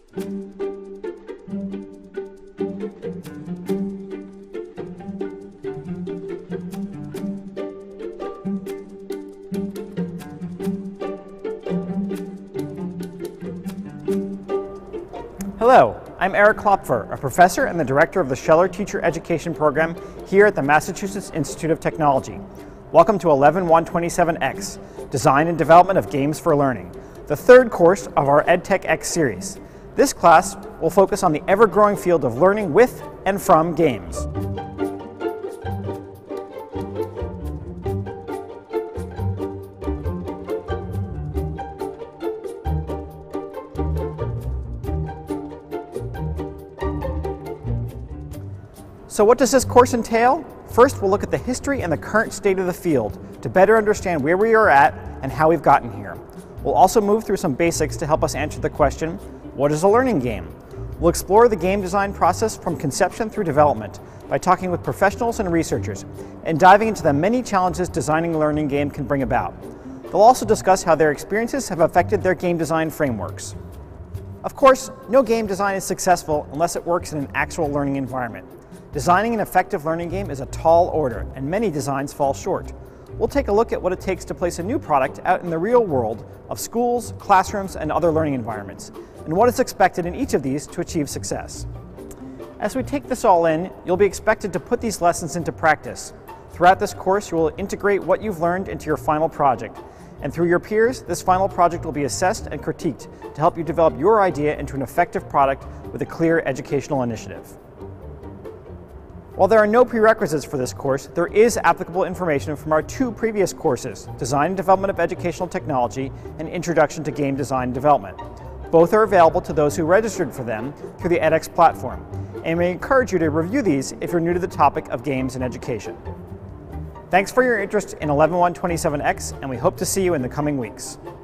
Hello, I'm Eric Klopfer, a professor and the director of the Scheller Teacher Education Program here at the Massachusetts Institute of Technology. Welcome to 11127X, Design and Development of Games for Learning, the third course of our EdTech series. This class will focus on the ever-growing field of learning with and from games. So what does this course entail? First, we'll look at the history and the current state of the field to better understand where we are at and how we've gotten here. We'll also move through some basics to help us answer the question, what is a learning game? We'll explore the game design process from conception through development by talking with professionals and researchers and diving into the many challenges designing a learning game can bring about. They'll also discuss how their experiences have affected their game design frameworks. Of course, no game design is successful unless it works in an actual learning environment. Designing an effective learning game is a tall order, and many designs fall short. We'll take a look at what it takes to place a new product out in the real world of schools, classrooms, and other learning environments, and what is expected in each of these to achieve success. As we take this all in, you'll be expected to put these lessons into practice. Throughout this course, you will integrate what you've learned into your final project, and through your peers, this final project will be assessed and critiqued to help you develop your idea into an effective product with a clear educational initiative. While there are no prerequisites for this course, there is applicable information from our two previous courses, Design and Development of Educational Technology and Introduction to Game Design and Development. Both are available to those who registered for them through the edX platform, and we encourage you to review these if you're new to the topic of games and education. Thanks for your interest in 11127X, and we hope to see you in the coming weeks.